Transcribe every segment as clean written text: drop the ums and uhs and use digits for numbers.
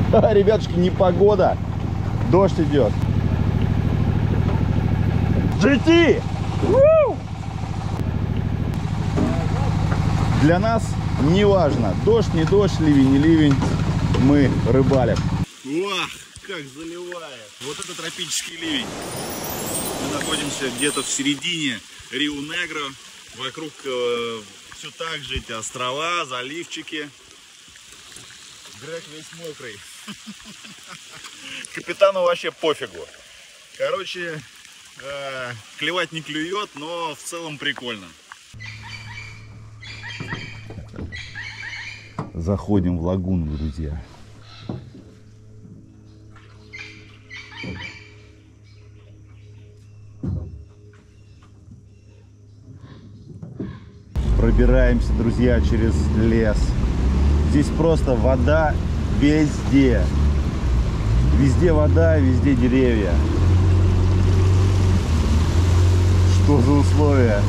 Ребятушки, непогода. Дождь идет. GT! Для нас не важно, дождь, не дождь, ливень, не ливень, мы рыбалим. Вах, как заливает. Вот это тропический ливень. Мы находимся где-то в середине Риу-Негро. Вокруг все так же эти острова, заливчики. Грег весь мокрый. Капитану вообще пофигу. Короче, клевать не клюет, но в целом прикольно. Заходим в лагуну, друзья. Пробираемся, друзья, через лес. Здесь просто вода везде. Везде вода, везде деревья. Что за условия?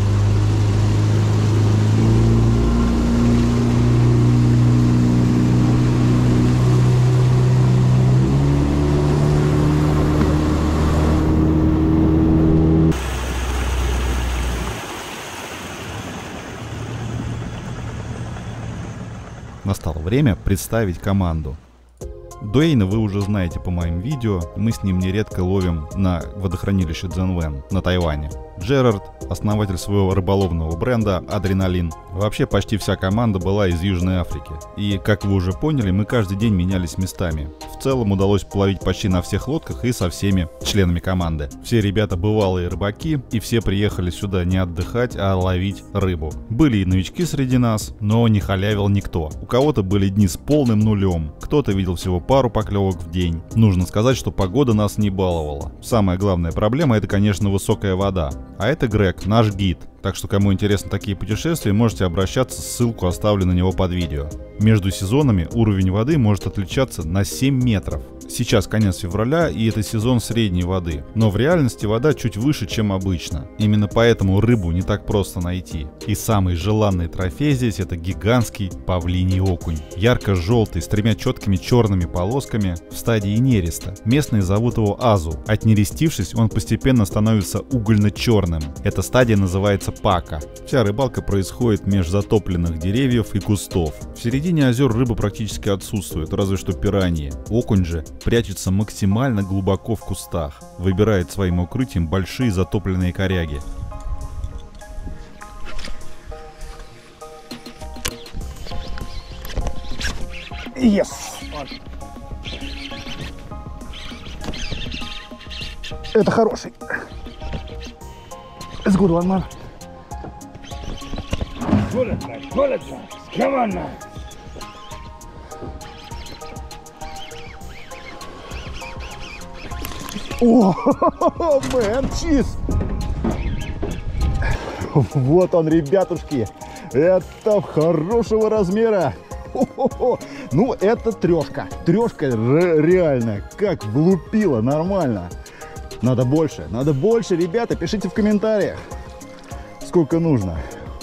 Настало время представить команду. Дуэйна вы уже знаете по моим видео, мы с ним нередко ловим на водохранилище Цзэнвэн на Тайване. Джерард, основатель своего рыболовного бренда Адреналин. Вообще почти вся команда была из Южной Африки. И, как вы уже поняли, мы каждый день менялись местами. В целом удалось половить почти на всех лодках и со всеми членами команды. Все ребята бывалые рыбаки, и все приехали сюда не отдыхать, а ловить рыбу. Были и новички среди нас, но не халявил никто. У кого-то были дни с полным нулем, кто-то видел всего пару поклевок в день. Нужно сказать, что погода нас не баловала. Самая главная проблема — это, конечно, высокая вода. А это Грег, наш гид. Так что, кому интересны такие путешествия, можете обращаться, ссылку оставлю на него под видео. Между сезонами уровень воды может отличаться на 7 метров. Сейчас конец февраля, и это сезон средней воды. Но в реальности вода чуть выше, чем обычно. Именно поэтому рыбу не так просто найти. И самый желанный трофей здесь — это гигантский павлиний окунь. Ярко-желтый, с 3 четкими черными полосками, в стадии нереста. Местные зовут его азу. Отнерестившись, он постепенно становится угольно-черным. Эта стадия называется пака. Вся рыбалка происходит между затопленных деревьев и кустов. В середине озер рыба практически отсутствует, разве что пираньи. Окунь же прячется максимально глубоко в кустах. Выбирает своим укрытием большие затопленные коряги. Yes! Это хороший. It's good one, man. Bullet, come on now. О, мэн, чиз! Вот он, ребятушки. Это хорошего размера. Ну, это трешка. Трешка реально. Как влупила, нормально. Надо больше, ребята. Пишите в комментариях, сколько нужно.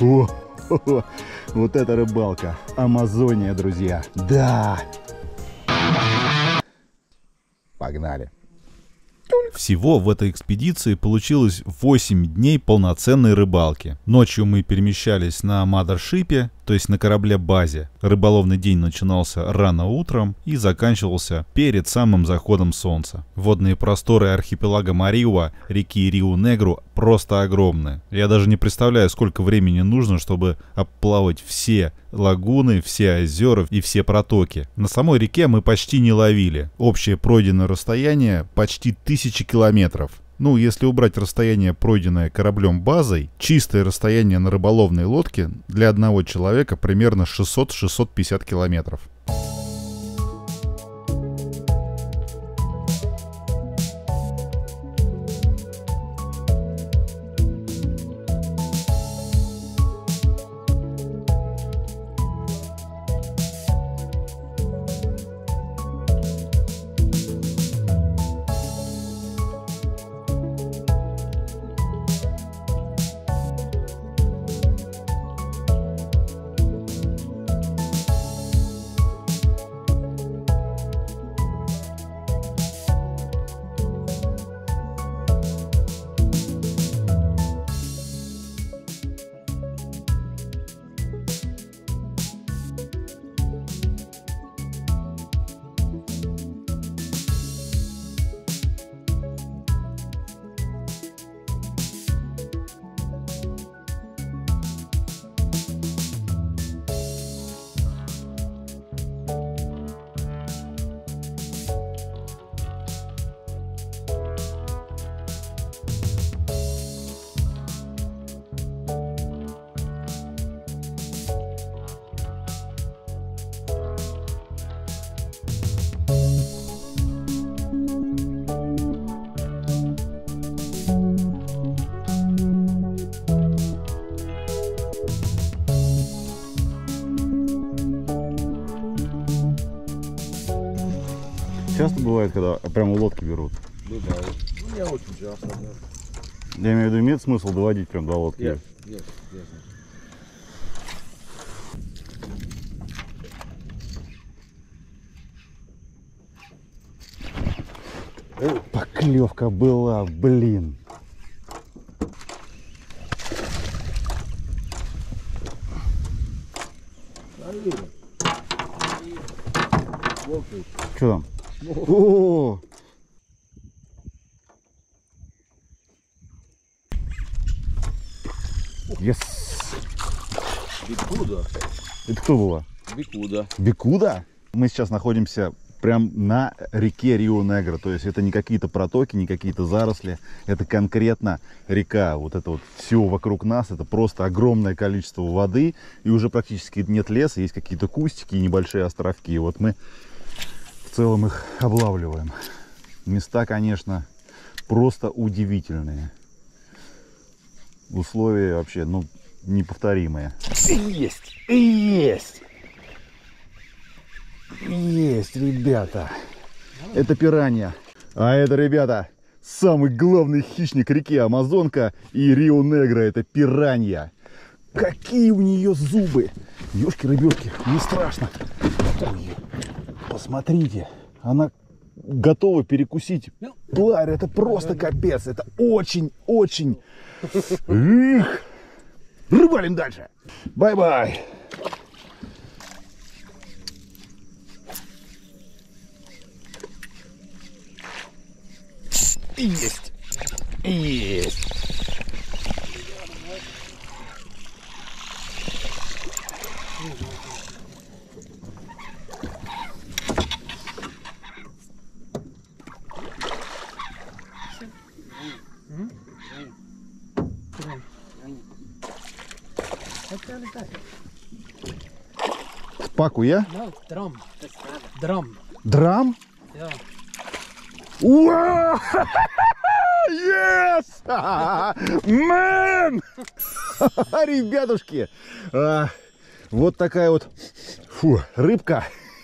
Вот это рыбалка. Амазония, друзья. Да. Погнали. Всего в этой экспедиции получилось 8 дней полноценной рыбалки. Ночью мы перемещались на мадершипе, то есть на корабле-базе. Рыболовный день начинался рано утром и заканчивался перед самым заходом солнца. Водные просторы архипелага Мариуа, реки Риу-Негру, просто огромны. Я даже не представляю, сколько времени нужно, чтобы обплавать все лагуны, все озера и все протоки. На самой реке мы почти не ловили. Общее пройденное расстояние почти 1000 километров. Ну, если убрать расстояние, пройденное кораблем-базой, чистое расстояние на рыболовной лодке для одного человека примерно 600-650 километров. Часто бывает, когда прямо лодки берут? Ну да, ну, я очень часто, да. Я имею в виду, имеет смысл доводить прям до лодки? Yes. Поклевка была, блин. Что там? О! Yes. Бикуда. Это кто была? Бикуда. Бикуда? Мы сейчас находимся прям на реке Рио-Негро. То есть это не какие-то протоки, не какие-то заросли. Это конкретно река. Вот это вот все вокруг нас. Это просто огромное количество воды. И уже практически нет леса. Есть какие-то кустики и небольшие островки. И вот мы в целом их облавливаем. Места, конечно, просто удивительные. Условия вообще, ну, неповторимые. Есть! Есть! Есть, ребята. Это пиранья. А это, ребята, самый главный хищник реки Амазонка и Рио-Негро. Это пиранья. Какие у нее зубы! Ёшки-рыбёшки, не страшно. Ой, посмотрите, она готова перекусить тварь. Это просто капец. Это очень-очень... Рыбалим дальше. Бай-бай. Есть. Есть. Спакуя? No, drum. Drum. Драм? Ja. Уа! Yes! Мэн! Ребятушки! Вот такая вот рыбка.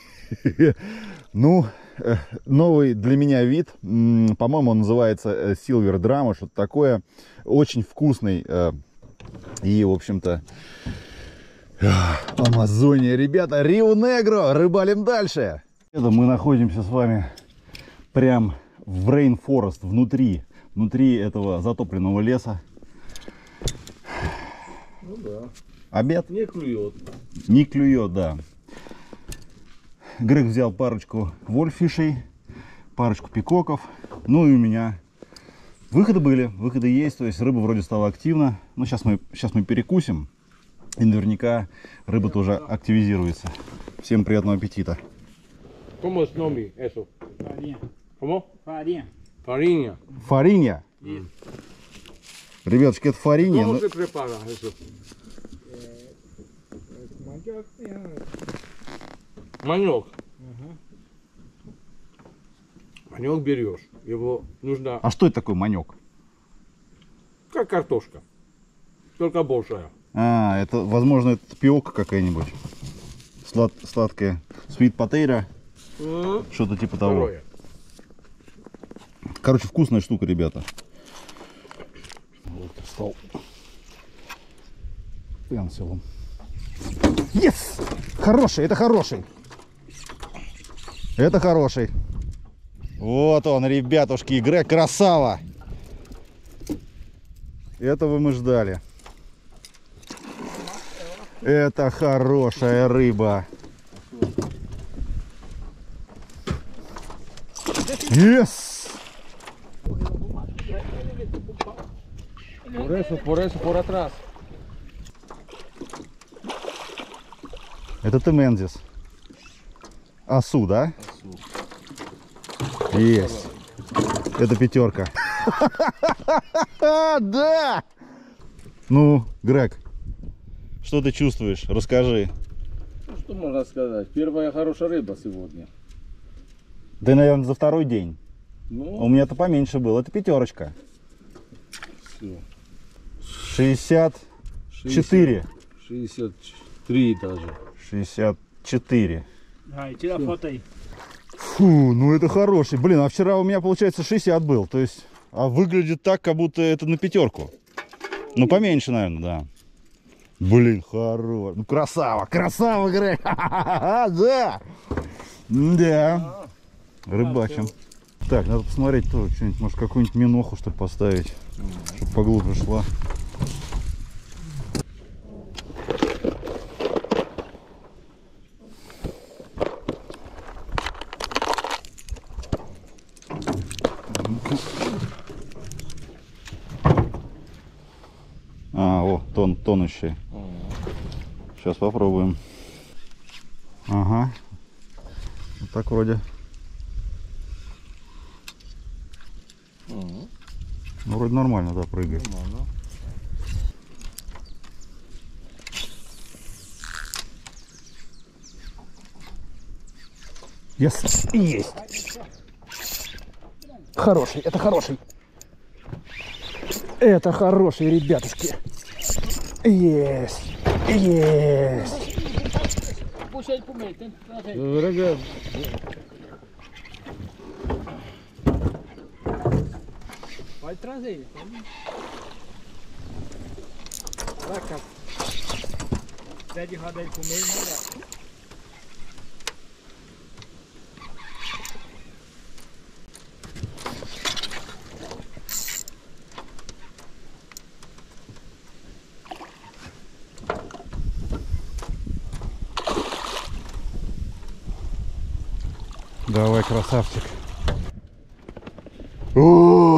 Ну, новый для меня вид. По-моему, он называется Silver Drum, что-то такое. Очень вкусный. И, в общем-то, Амазония, ребята, Рио-Негро, рыбалим дальше. Это мы находимся с вами прям в Rainforest, внутри этого затопленного леса. Ну да. Обед? Не клюет. Не клюет, да. Грег взял парочку вольфишей, парочку пикоков. Ну и у меня выходы были, выходы есть, то есть рыба вроде стала активна. Ну сейчас мы перекусим, и наверняка рыба тоже активизируется. Всем приятного аппетита. ¿Cómo es nombre eso? Farinha. ¿Cómo? Farinha. Farinha. Фаринья. Ребятушки, это фаринья. ¿Cómo но- se prepara eso? Манек. Манек берешь. Его нужно А что это такое манек? как картошка. Только большая. А, это, возможно, это тапиока какая-нибудь. Сладкая. Sweet potato. Что-то типа того. Второе. Короче, вкусная штука, ребята. Вот стол. Пенсилом. Yes! Хороший, это хороший. Это хороший. Вот он, ребятушки, Грег красава. Этого мы ждали. Это хорошая рыба. Yes! Por eso, por atrás. Это Темензис. Асу, да? Есть. Это пятерка. Да! Ну, Грег, что ты чувствуешь? Расскажи. Ну, что можно сказать? Первая хорошая рыба сегодня. Да, наверное, за второй день. Ну, У меня-то поменьше было. Это пятерочка. все. 64. 63 даже. 64. Vai, tira a foto aí. Фу, ну это хороший. Блин, а вчера у меня, получается, 60 был. То есть, а выглядит так, как будто это на 5. Ну, поменьше, наверное, да. Блин, хорош. Ну, красава, красава, Грег. Да. Да. Рыбачим. Так, надо посмотреть тоже что-нибудь, может, какую-нибудь миноху, чтобы поставить, чтобы поглубже шла. А, о, тонущий. Сейчас попробуем. Ага. Вот так вроде. Ну, вроде нормально, да, прыгает. Нормально. Yes. Есть. Хороший, это хороший. Это хороший, ребятушки. Есть. Есть. Дорога. Pode trazer. Vai cá. Se der de roda aí pro meio, não dá. Давай, красавчик. О,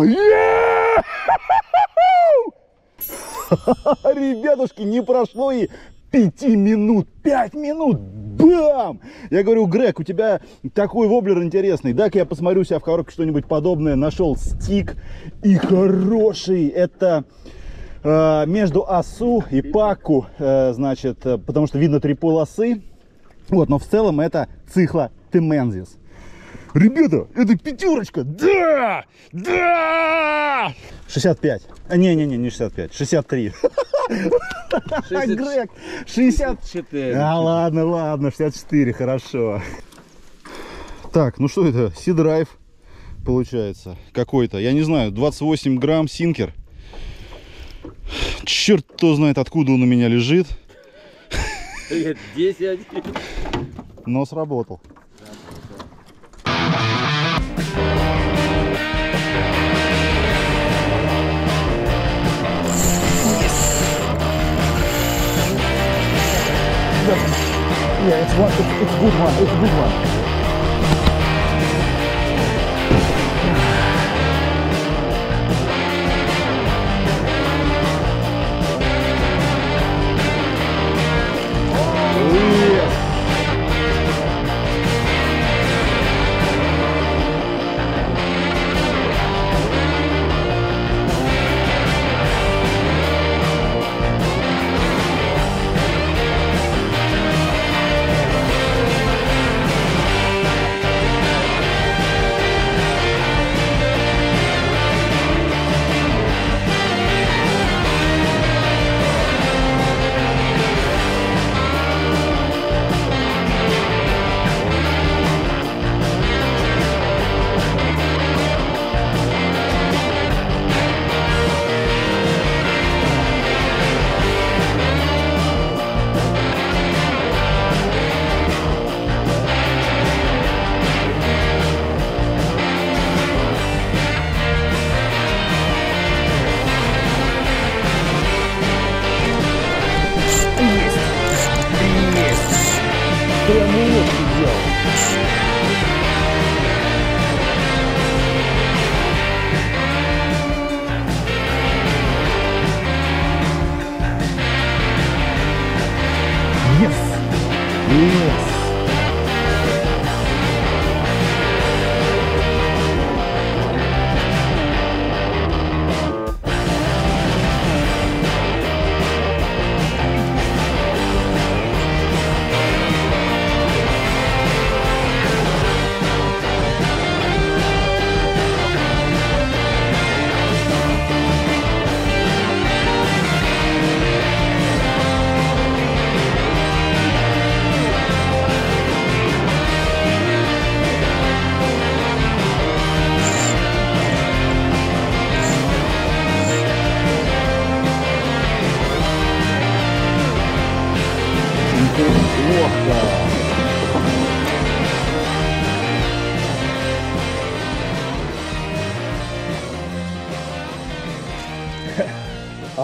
ребятушки, не прошло и 5 минут. 5 минут. Бам! Я говорю, Грег, у тебя такой воблер интересный. Дай-ка я посмотрю себя в коробке что-нибудь подобное. Нашел стик и хороший. Это между осу и паку, значит, потому что видно 3 полосы. Вот, но в целом это цихла темензис. Ребята, это 5. Да! Да! 65. Не 65. 63. Грег, 64. А, ладно, 64, хорошо. Так, ну что это? Си-драйв получается какой-то. Я не знаю, 28 грамм синкер. Черт кто знает, откуда он у меня лежит. 10. Но сработал. Yeah, it's a good one. It's a good one.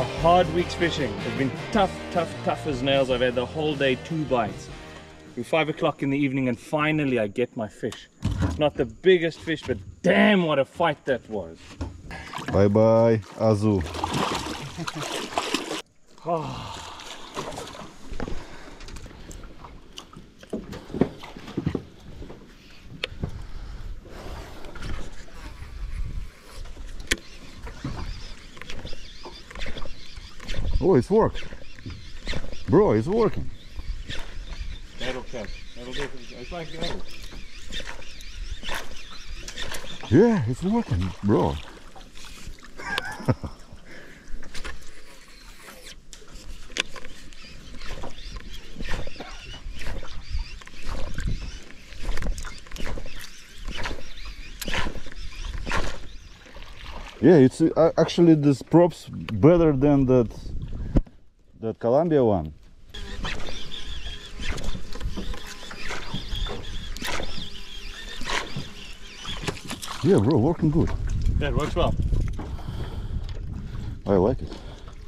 a hard week's fishing. It's been tough as nails. I've had the whole day 2 bites. Through 5 o'clock in the evening, and finally I get my fish. It's not the biggest fish, but damn what a fight that was. Bye-bye, Azu. Oh, it's working. Bro, it's working. That'll catch. That'll do. It's like that. Yeah, it's working, bro. Yeah, it's actually this props better than that Columbia one. Yeah, bro, working good. Yeah, it works well. I like it.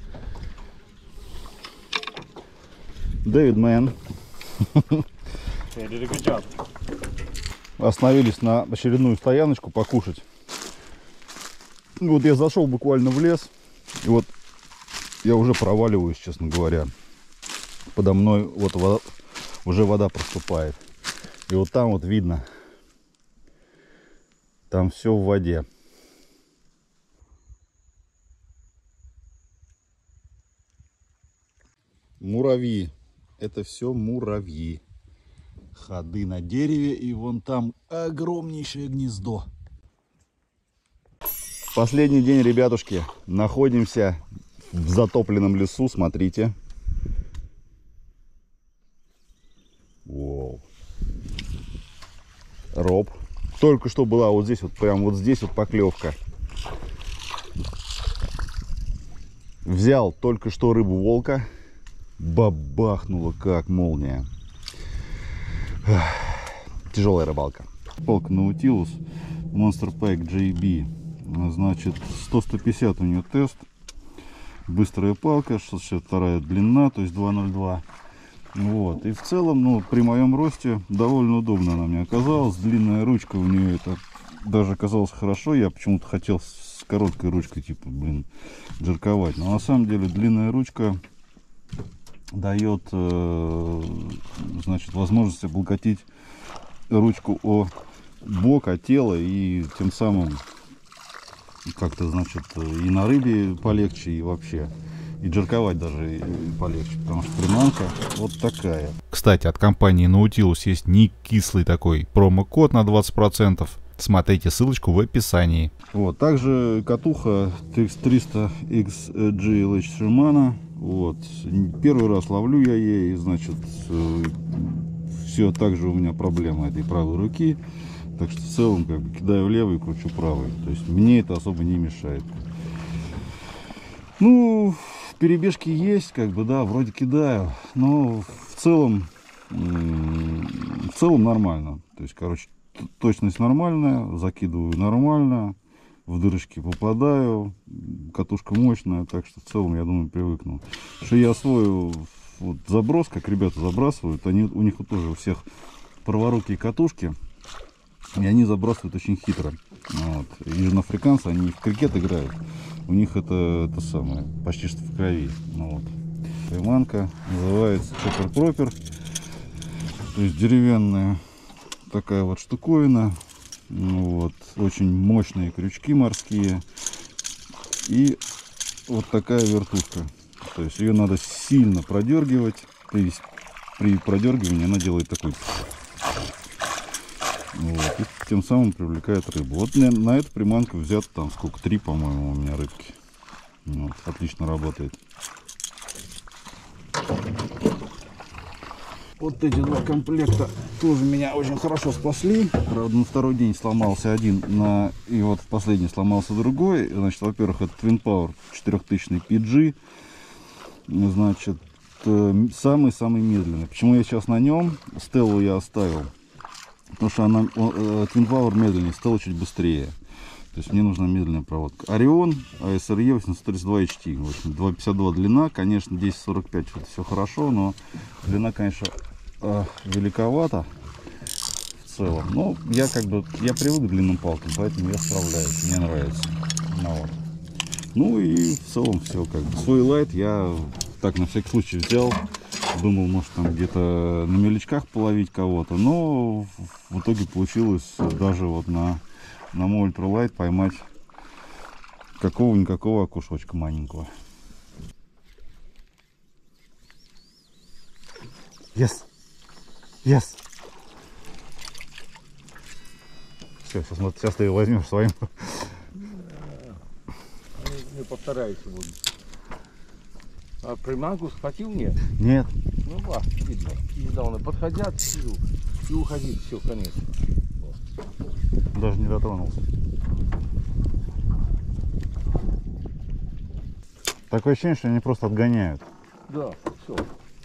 David, man. Yeah, did a good job. Остановились на очередную стояночку покушать. Вот я зашел буквально в лес, и вот я уже проваливаюсь, честно говоря. Подо мной вот вода, уже вода проступает. И вот там вот видно, там все в воде. Муравьи. Это все муравьи. Ходы на дереве, и вон там огромнейшее гнездо. Последний день, ребятушки. Находимся в затопленном лесу, смотрите. Воу. Роб. Только что была вот здесь, вот прям вот здесь вот поклевка. Взял только что рыбу волка. Бабахнуло как молния. Тяжелая рыбалка. Палка Nautilus Monster Pack JB. Значит, 100-150 у нее тест. Быстрая палка, 62 длина, то есть 2.02. Вот. И в целом, ну, при моем росте довольно удобно она мне оказалась. Длинная ручка у нее, это даже оказалось хорошо. Я почему-то хотел с короткой ручкой, типа, блин, джерковать. Но на самом деле длинная ручка дает, значит, возможность облокотить ручку о бок, о тело, и тем самым как-то, значит, и на рыбе полегче, и вообще, и джерковать даже полегче, потому что приманка вот такая. Кстати, от компании Nautilus есть не кислый такой промокод на 20%. Смотрите ссылочку в описании. Вот, также катуха TX300 XG Shimano. Вот, первый раз ловлю я ей, значит, все так же у меня проблема этой правой руки. Так что в целом как бы кидаю левый, кручу правый. То есть мне это особо не мешает. Ну, перебежки есть, как бы, да, вроде кидаю. Но в целом нормально. То есть, короче, точность нормальная, закидываю нормально, в дырочки попадаю, катушка мощная, так что в целом, я думаю, привыкну. Что я освою вот заброс, как ребята забрасывают, у них вот тоже у всех праворукие катушки, и они забрасывают очень хитро. Вот. Южноафриканцы, они в крикет играют, у них это самое, почти что в крови. Ну, вот. Приманка называется чоппер-пропер, то есть деревянная такая вот штуковина. Вот, очень мощные крючки морские и вот такая вертушка. То есть ее надо сильно продергивать. При продергивании она делает такой, вот, и тем самым привлекает рыбу. Вот на эту приманку взято там сколько, 3, по-моему, у меня рыбки. Вот, отлично работает. Вот эти два комплекта тоже меня очень хорошо спасли. Правда, на второй день сломался один, и вот в последний сломался другой. Значит, во-первых, это Twin Power 4000 PG. Значит, самый-самый медленный. Почему я сейчас на нем? Стеллу я оставил. Потому что Twin Power медленнее, Стелла чуть быстрее. То есть мне нужна медленная проводка. Орион ASRE 832 HT. 2,52 длина. Конечно, 10,45 это все хорошо, но длина, конечно, великовата в целом. Но я я привык к длинным палкам, поэтому я справляюсь. Мне нравится. Ну и в целом все как бы. Свой лайт я так на всякий случай взял. Думал, может там где-то на мелячках половить кого-то. Но в итоге получилось даже вот на мой ультралайт поймать какого-никакого окушочка маленького. Yes! Yes! Все, сейчас ты его возьмешь своим. Не повторяйся буду. А приманку схватил нет? Нет. Ну да, видно. Недавно подходят и уходить, все, конец. Даже не дотронулся. Такое ощущение, что они просто отгоняют. Да, все.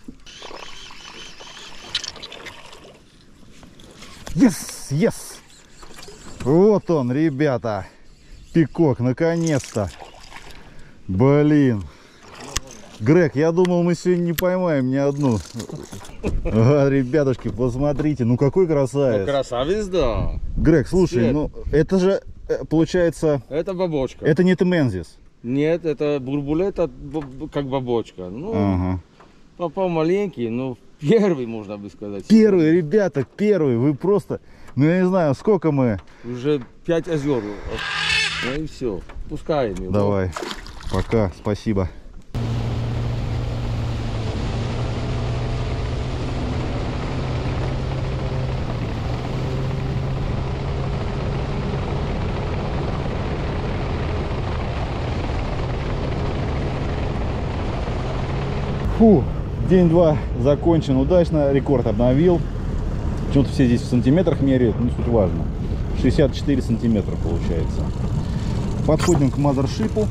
Yes, yes! Вот он, ребята. Пикок, наконец-то. Блин. Грег, я думал, мы сегодня не поймаем ни одну. Ребятушки, посмотрите, ну какой красавец. Ну, красавец, да. Грег, слушай, Свет. ну это же получается... Это бабочка. Это не Темензис. Нет, это бурбулет, как бабочка. Ну, Ага. попал маленький, но первый, можно бы сказать. Первый, ребята, первый. Вы просто... Ну я не знаю, сколько мы... Уже 5 озер. Ну и все. Пускаем его. Давай. Пока, спасибо. Фу, день-два закончен удачно, рекорд обновил. Почему-то все здесь в сантиметрах меряют, не суть важно. 64 сантиметра получается. Подходим к мазершипу.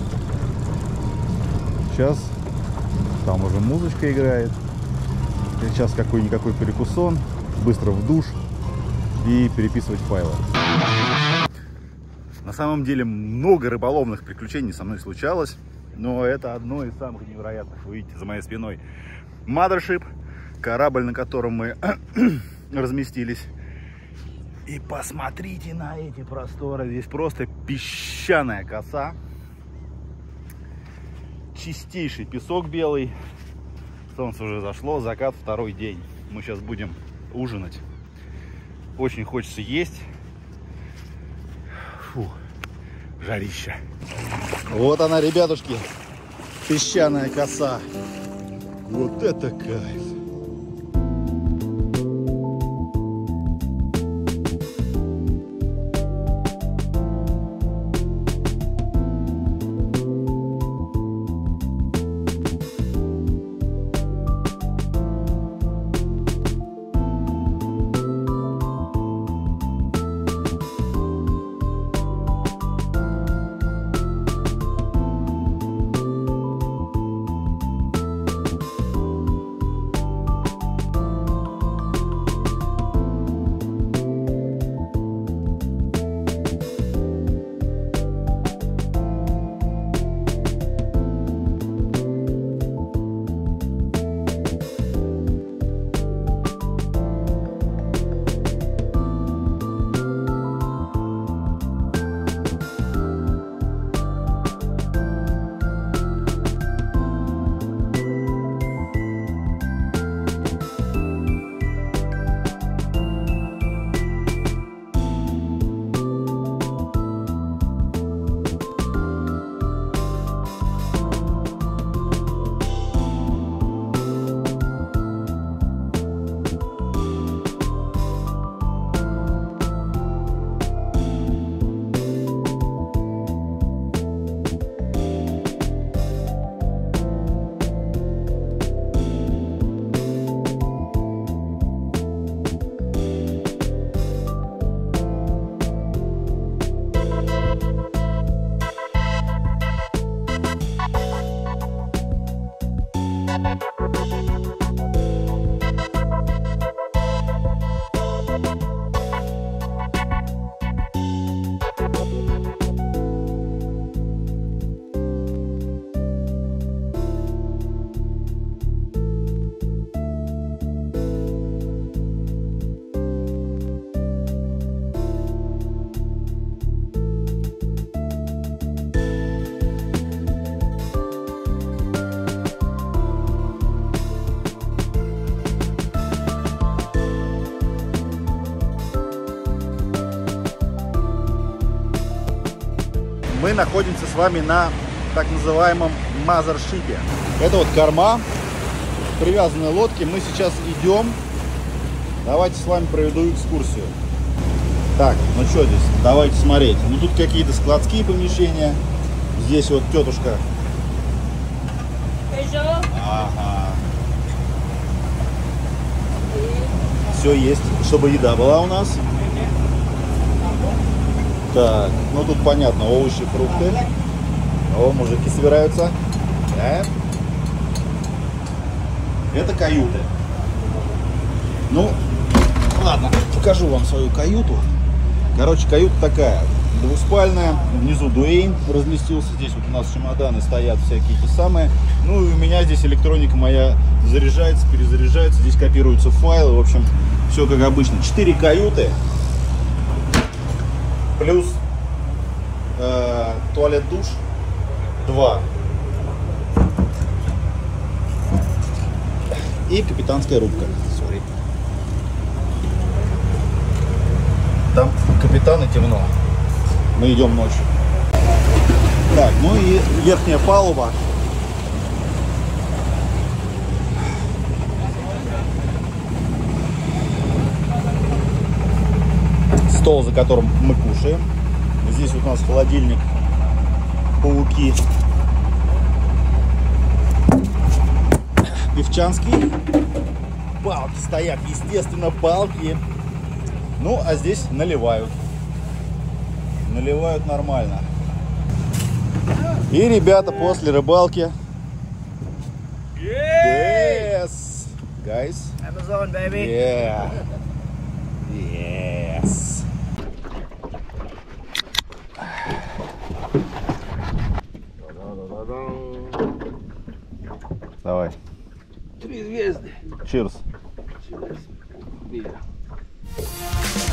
Сейчас там уже музычка играет. Сейчас какой-никакой перекусон. Быстро в душ и переписывать файлы. На самом деле много рыболовных приключений со мной случалось. Но это одно из самых невероятных. Вы видите за моей спиной Mothership, корабль, на котором мы разместились. И посмотрите на эти просторы. Здесь просто песчаная коса. Чистейший песок белый. Солнце уже зашло, закат, второй день. Мы сейчас будем ужинать. Очень хочется есть. Фу, жарища. Вот она, ребятушки, песчаная коса. Вот это кайф. мы находимся с вами на так называемом мазершипе. Это вот корма привязанной лодки. Мы сейчас идем. Давайте с вами проведу экскурсию. Так, ну что здесь? Давайте смотреть. Ну тут какие-то складские помещения. Здесь вот тетушка. Ага. Все есть, чтобы еда была у нас. Так, ну тут понятно, овощи, фрукты. О, мужики собираются. Да. Это каюты. Ну, ладно, покажу вам свою каюту. Короче, каюта такая, двуспальная. Внизу Дуэйн разместился. Здесь вот у нас чемоданы стоят всякие те самые. Ну и у меня здесь электроника моя заряжается, перезаряжается. Здесь копируются файлы. В общем, все как обычно. 4 каюты. Плюс туалет-душ 2. И капитанская рубка. Sorry. Там капитан и темно. Мы идем ночью. Так, ну и верхняя палуба. Стол, за которым мы кушаем. Здесь вот у нас холодильник, пауки. Певчанский. Палки стоят, естественно, палки. Ну, а здесь наливают. Наливают нормально. И ребята после рыбалки. Yes, guys. Amazon, baby. Yeah. Yes. Давай. 3 звезды. Cheers. Мира.